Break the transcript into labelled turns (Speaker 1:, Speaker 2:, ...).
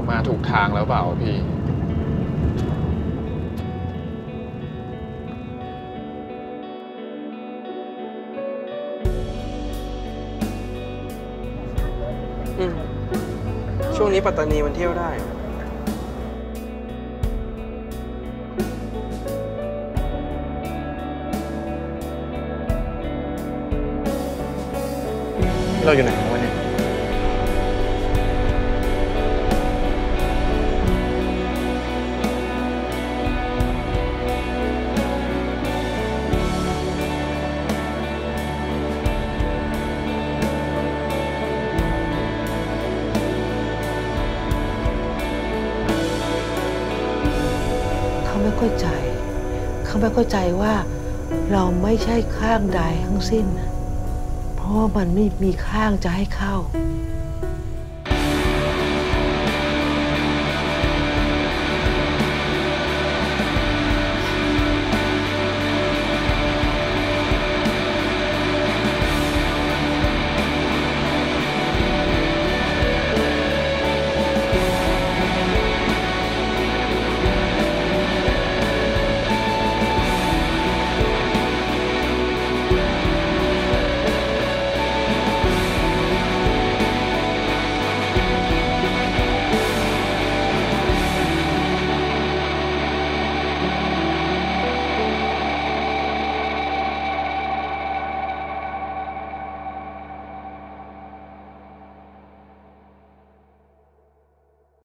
Speaker 1: มาถูกทางแล้วเปล่าพี่
Speaker 2: ช่วงนี้ปัตตานีมันเที่ยวได้เราอยู่ไหนกันวะเนี่ย
Speaker 3: เขาไม่เข้าใจว่าเราไม่ใช่ข้างใดทั้งสิ้นเพราะว่ามันไม่มีข้างจะให้เข้า